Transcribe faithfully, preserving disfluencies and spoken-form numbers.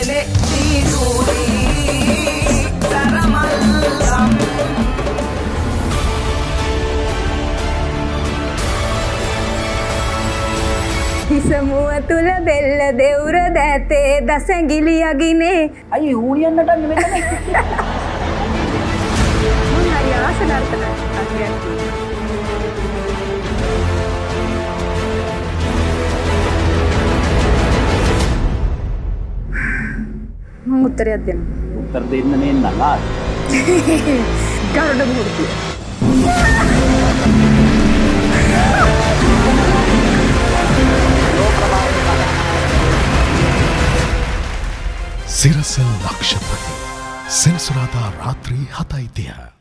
නෙලේ දීදුරී තරමල්ලම් හිසමුව තුල බෙල්ල දෙවුර දැතේ දසැඟිලි යගිනේ අයි ඌනියන් නටන්නේ මෙතන මොන අය ආසනර්ථන අගයක් මම උත්තරයක් දෙන්න උත්තර දෙන්න නෙන්න ලා ගරුඩ මූර්තිය සිරස ලක්ෂපති සෙනසුරාදා රාත්‍රී හතයි තිහ